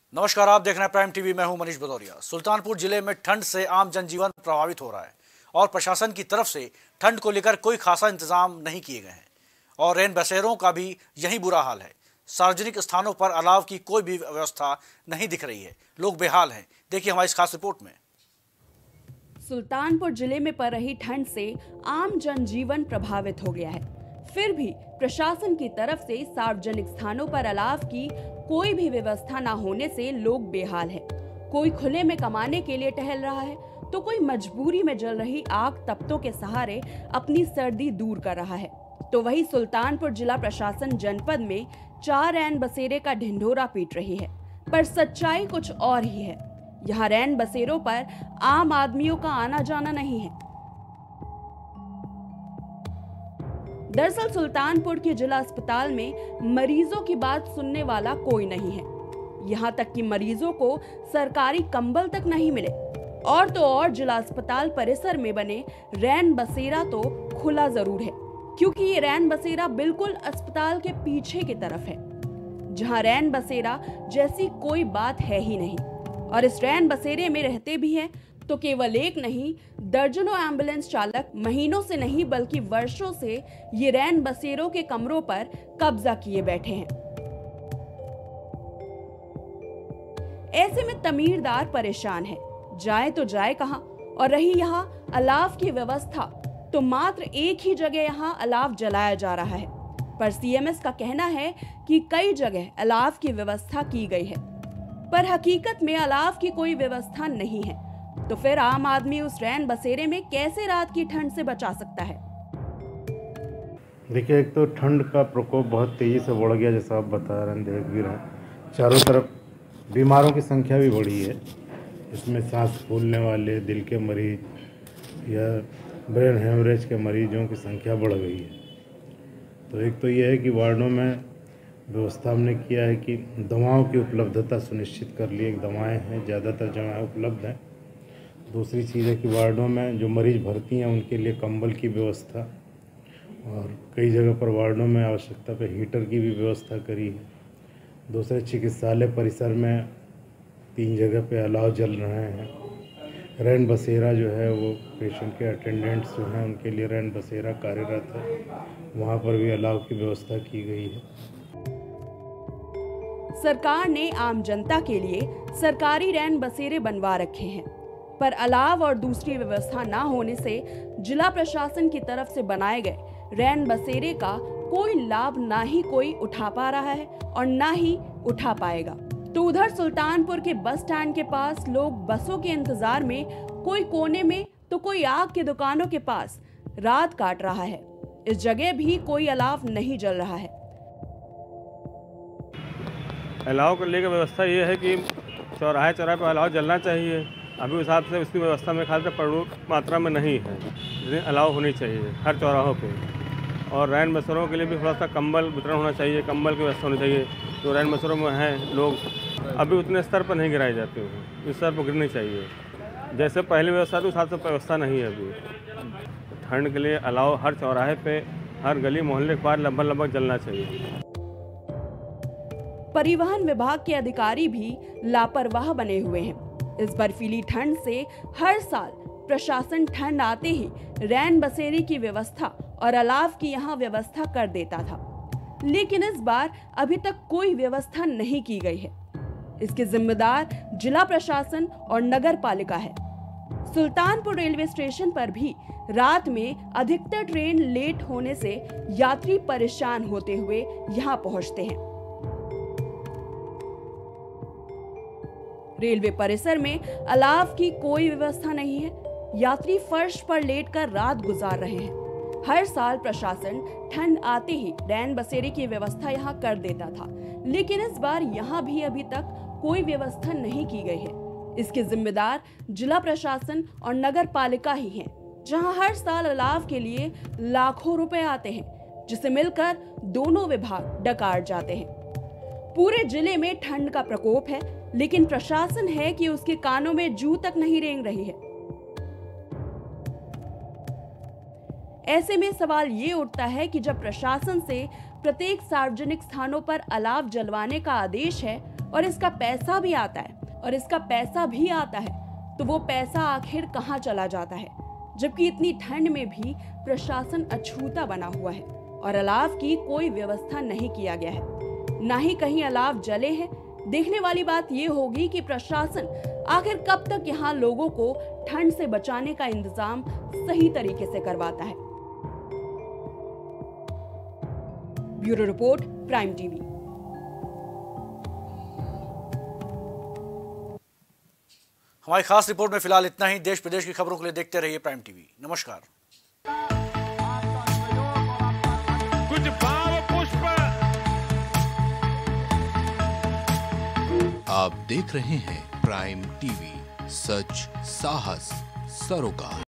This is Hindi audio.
नमस्कार, आप देख रहे हैं प्राइम टीवी। मैं हूं मनीष भदौरिया। सुल्तानपुर जिले में ठंड से आम जनजीवन प्रभावित हो रहा है और प्रशासन की तरफ से ठंड को लेकर कोई खासा इंतजाम नहीं किए गए हैं और रैन बसेरों का भी यही बुरा हाल है। सार्वजनिक स्थानों पर अलाव की कोई भी व्यवस्था नहीं दिख रही है। लोग बेहाल हैं। देखिए हमारी इस खास रिपोर्ट में। सुल्तानपुर जिले में पड़ रही ठंड से आम जनजीवन प्रभावित हो गया है। फिर भी प्रशासन की तरफ से सार्वजनिक स्थानों पर अलाव की कोई भी व्यवस्था न होने से लोग बेहाल है। कोई खुले में कमाने के लिए टहल रहा है तो कोई मजबूरी में जल रही आग तपतों के सहारे अपनी सर्दी दूर कर रहा है। तो वही सुल्तानपुर जिला प्रशासन जनपद में 4 रैन बसेरे का ढिंढोरा पीट रही है, पर सच्चाई कुछ और ही है। यहाँ रैन बसेरों पर आम आदमियों का आना जाना नहीं है। दरअसल सुल्तानपुर के जिला अस्पताल में मरीजों की बात सुनने वाला कोई नहीं है। यहाँ तक कि मरीजों को सरकारी कंबल तक नहीं मिले। और तो और जिला अस्पताल परिसर में बने रैन बसेरा तो खुला जरूर है, क्योंकि ये रैन बसेरा बिल्कुल अस्पताल के पीछे की तरफ है, जहाँ रैन बसेरा जैसी कोई बात है ही नहीं। और इस रैन बसेरे में रहते भी हैं तो केवल एक नहीं, दर्जनों एम्बुलेंस चालक महीनों से नहीं बल्कि वर्षों से ये रैन बसेरों के कमरों पर कब्जा किए बैठे हैं। ऐसे में तमीरदार परेशान है, जाए तो जाए कहां। और रही यहाँ अलाव की व्यवस्था, तो मात्र एक ही जगह यहाँ अलाव जलाया जा रहा है, पर सीएमएस का कहना है कि कई जगह अलाव की व्यवस्था की गई है, पर हकीकत में अलाव की कोई व्यवस्था नहीं है। तो फिर आम आदमी उस रैन बसेरे में कैसे रात की ठंड से बचा सकता है? देखिए, एक तो ठंड का प्रकोप बहुत तेज़ी से बढ़ गया, जैसा आप बता रहे हैं, देख भी रहे हैं। चारों तरफ बीमारों की संख्या भी बढ़ी है। इसमें सांस फूलने वाले, दिल के मरीज या ब्रेन हेमरेज के मरीजों की संख्या बढ़ गई है। तो एक तो यह है कि वार्डों में व्यवस्था हमने किया है कि दवाओं की उपलब्धता सुनिश्चित कर ली। दवाएँ हैं, ज़्यादातर जगह उपलब्ध हैं। दूसरी चीज़ है कि वार्डों में जो मरीज़ भर्ती हैं उनके लिए कंबल की व्यवस्था, और कई जगह पर वार्डों में आवश्यकता पर हीटर की भी व्यवस्था करी है। दूसरे चिकित्सालय परिसर में 3 जगह पे अलाव जल रहे हैं। रैन बसेरा जो है वो पेशेंट के अटेंडेंट्स जो हैं उनके लिए रैन बसेरा कार्यरत है, वहाँ पर भी अलाव की व्यवस्था की गई है। सरकार ने आम जनता के लिए सरकारी रैन बसेरे बनवा रखे हैं, पर अलाव और दूसरी व्यवस्था न होने से जिला प्रशासन की तरफ से बनाए गए रैन बसेरे का कोई लाभ ना ही कोई उठा पा रहा है और ना ही उठा पाएगा। तो उधर सुल्तानपुर के बस स्टैंड के पास लोग बसों के इंतजार में, कोई कोने में तो कोई आग की दुकानों के पास रात काट रहा है। इस जगह भी कोई अलाव नहीं जल रहा है। अलाव को लेकर व्यवस्था ये है कि चौराहे पर अलाव जलना चाहिए। अभी उस हिसाब से उसकी व्यवस्था में खास प्रमुख मात्रा में नहीं है, जितनी अलाव होनी चाहिए हर चौराहों पे। और रैन बसेरों के लिए भी थोड़ा सा कंबल वितरण होना चाहिए, कंबल की व्यवस्था होनी चाहिए। जो रैन बसेरों में हैं लोग अभी उतने स्तर पर नहीं गिराए जाते हैं, इस स्तर पर गिरनी चाहिए। जैसे पहले व्यवस्था थी उस हिसाब से व्यवस्था नहीं है अभी। ठंड के लिए अलाव हर चौराहे पे, हर गली मोहल्ले के पार लगभग जलना चाहिए। परिवहन विभाग के अधिकारी भी लापरवाह बने हुए हैं। इस बर्फीली ठंड से हर साल प्रशासन ठंड आते ही रैन बसेरे की व्यवस्था और अलाव की यहाँ व्यवस्था कर देता था, लेकिन इस बार अभी तक कोई व्यवस्था नहीं की गई है। इसके जिम्मेदार जिला प्रशासन और नगर पालिका है। सुल्तानपुर रेलवे स्टेशन पर भी रात में अधिकतर ट्रेन लेट होने से यात्री परेशान होते हुए यहाँ पहुँचते हैं। रेलवे परिसर में अलाव की कोई व्यवस्था नहीं है। यात्री फर्श पर लेटकर रात गुजार रहे हैं। हर साल प्रशासन ठंड आते ही रैन बसेरे की व्यवस्था यहाँ कर देता था, लेकिन इस बार यहाँ भी अभी तक कोई व्यवस्था नहीं की गई है। इसके जिम्मेदार जिला प्रशासन और नगर पालिका ही हैं, जहाँ हर साल अलाव के लिए लाखों रुपए आते हैं, जिसे मिलकर दोनों विभाग डकार जाते हैं। पूरे जिले में ठंड का प्रकोप है, लेकिन प्रशासन है कि उसके कानों में जू तक नहीं रेंग रही है। ऐसे में सवाल ये उठता है कि जब प्रशासन से प्रत्येक सार्वजनिक स्थानों पर अलाव जलवाने का आदेश है, और इसका पैसा भी आता है, तो वो पैसा आखिर कहाँ चला जाता है? जबकि इतनी ठंड में भी प्रशासन अछूता बना हुआ है और अलाव की कोई व्यवस्था नहीं किया गया है, ना ही कहीं अलाव जले हैं। देखने वाली बात ये होगी कि प्रशासन आखिर कब तक यहाँ लोगों को ठंड से बचाने का इंतजाम सही तरीके से करवाता है। Bureau report, prime TV. हमारी खास रिपोर्ट में फिलहाल इतना ही। देश प्रदेश की खबरों के लिए देखते रहिए प्राइम टीवी। नमस्कार। कुछ भाव पुष्प। आप देख रहे हैं प्राइम टीवी, सच साहस सरोकार।